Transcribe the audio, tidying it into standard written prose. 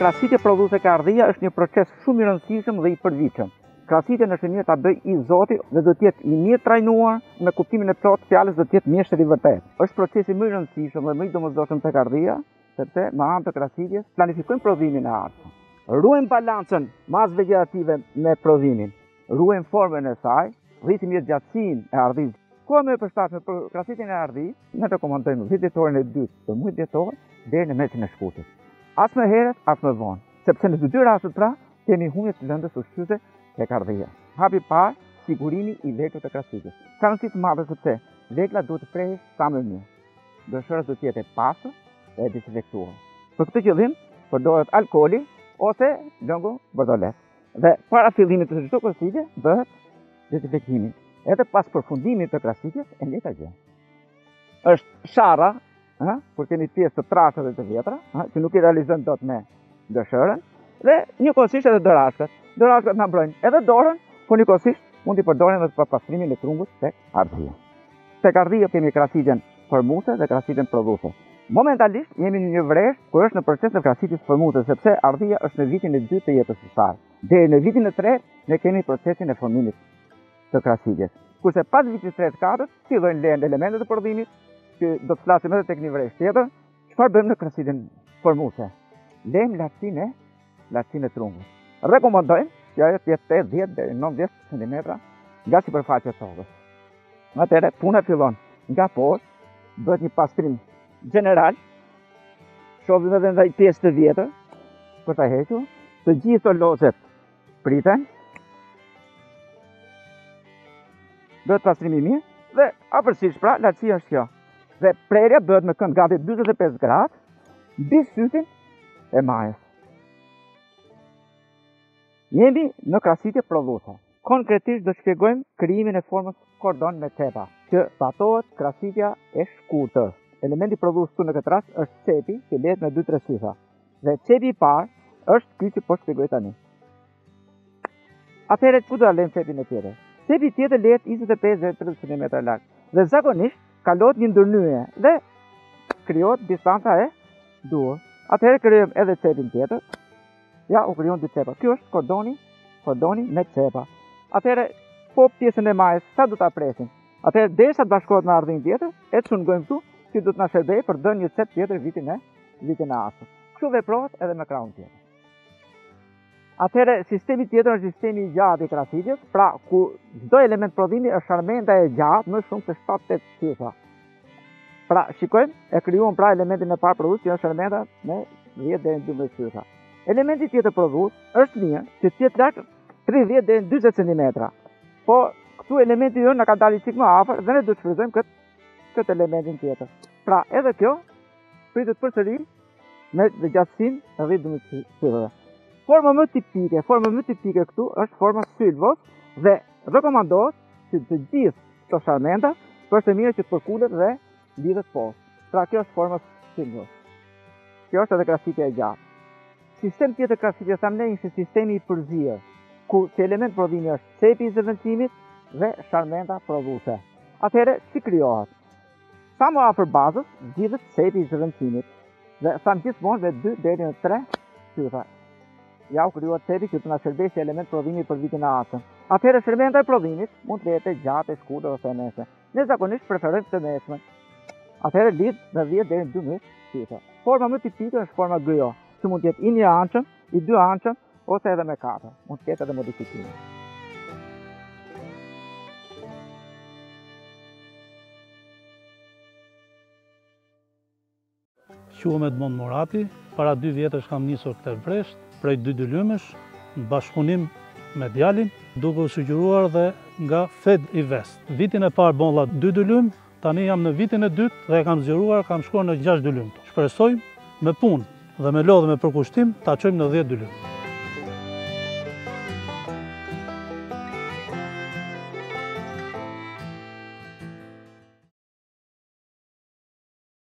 Krahasitja prodhuese ke ardhia është një proces shumë i rëndësishëm dhe i përvitshëm. Krahasitjen është mirë ta bëj i Zoti dhe do të jetë i mirë trajnuar me kuptimin e plotë fjalës do të jetë mjeshtër i vërtet. Është procesi më i rëndësishëm dhe më i domosdoshëm tek ardhia, sepse me anë të krahasitjes planifikojmë prodhimin e ardhshëm. Ruajmë balancën mas vegetative me prodhimin, ruajmë formën e saj, rrisim jetëgjatësinë e ardhisë. Koha më e përshtatshme për krahasitjen e ardhisë, ne rekomandojmë vjetorin e dytë të muajit dhjetor deri në mesin e shkurtit. As më herët, as më vonë, sepse në të dy rastet pra kemi humbje të lëndës ushqyese tek ardhia. Hapi i parë, sigurimi i leglëve të krahasitjes. Ka rëndësi të madhe sepse legla duhet të prehej sa më mirë. Dëshora duhet të jetë e pastër dhe e dezinfektuar. Për këtë qëllim përdoret alkooli ose lëngu bordolet. Dhe para fillimit të çdo krahasitje bëhet dezinfektimi. Edhe pas përfundimit të krahasitjes e njëjta gjë. Është sharra, kur keni pjesë të trashë dhe të vjetra, që nuk i realizojnë dot me dëshërën, dhe njëkohësisht edhe dorashkat. Dorashkat na mbrojnë edhe dorën, por njëkohësisht mund t'i përdorin edhe për pastrimin e trungut tek ardhia. Tek ardhia kemi krahasitjen formuese dhe krahasitjen prodhuese. Momentalisht jemi në një vreshë kur është në proces të krahasitjes formuese, sepse ardhia është në vitin e 2 të jetës së saj. Deri në vitin e 3 ne kemi procesin e formimit të krahasitjes. Kurse pas vitit 3-4 fillojnë lehen elementet e prodhimit, që do të flasim edhe tek një vreshë tjetër. Çfarë bëjmë në krahasitjen formuese? Lejmë lartësinë e trungut. Rekomandojmë që ajo të jetë 80 deri në 90 cm nga sipërfaqja e tokës. Atëherë puna fillon nga poshtë, bëhet një pastrim general, shohim edhe ndaj pjesë të vjetër për ta hequr, të gjitha lozet priten. Bëhet pastrimi i mirë dhe afërsisht pra lartësia është kjo. Dhe prerja bëhet me kënd gati 45 gradë mbi sytin e majës. Jemi në krahasitje prodhuese. Konkretisht do shpjegojmë krijimin e formës kordon me cepa, që patohet krahasitja e shkurtër. Elementi prodhues këtu në këtë rast është cepi, që lehet me 2-3 syfa. Dhe cepi i parë është ky që po shpjegoj tani. Atëherë ku do ta lëmë cepin e tjetër? Cepi tjetër lehet 25-30 cm lart. Dhe zakonisht kalohet një ndërnyje dhe krijohet distanca e duhur. Atëherë krijojmë edhe cepin tjetër. Ja, u krijon dy cepa. Ky është kordoni me cepa. Atëherë po pjesën e majës sa do ta presim? Atëherë derisa të bashkohet me ardhin tjetër, e çungojmë këtu, që do të na shërbejë për dhënë një cep tjetër vitin e ardhshëm. Kështu veprohet edhe me krahun tjetër. Atëherë sistemi tjetër është sistemi i gjatë i krahasitjes, pra ku çdo element prodhimi është sharmenda e gjatë më shumë se 7-8 syfa. Pra shikojmë, e krijuam pra elementin e parë prodhues, që është sharmenda me 10 deri në 12 syfa. Elementi tjetër prodhues është mirë që të jetë lart 30 deri në 40 cm. Po këtu elementi jonë na ka dalë çik më afër dhe ne do të shfrytëzojmë këtë elementin tjetër. Pra edhe kjo pritet përsëri me gjatësinë e 10-12 syfave. Forma më tipike këtu është forma sylvos dhe rekomandohet që të gjithë këto sharmenda është e mirë që të përkulet dhe lidhet poshtë. Pra kjo është forma sylvos. Kjo është edhe krahasitja e gjatë. Sistem tjetër krahasitje thamë ne është sistemi i përzier, ku si element prodhimi është cepi i zëvendësimit dhe sharmenda prodhuese. Atëherë si krijohet? Sa më afër bazës zgjidhet cepi i zëvendësimit dhe thamë gjithmonë me 2 deri në 3 syfa. Ja u krijuar cepi që të na shërbejë si element prodhimi për vitin e ardhshëm. Atëherë sharmenda e prodhimit mund të jetë gjatë, e shkurtër ose e mesme. Ne zakonisht preferojmë të mesmen. Atëherë lidh me 10 deri në 12 syfa. Forma më tipike është forma GO, që mund të jetë i një anshëm, i dy anshëm ose edhe me 4. Mund të ketë edhe modifikime. Quhem Edmond Morati, para 2 vjetësh kam nisur këtë vreshë prej 2 dylymësh në bashkëpunim me djalin, duke u sugjeruar dhe nga Fed Invest. Vitin e parë bolla 2 dylym, tani jam në vitin e dytë dhe kam zgjeruar, kam shkuar në 6 dylym. Shpresoj me punë dhe me lodhje me përkushtim ta çojmë në 10 dylym.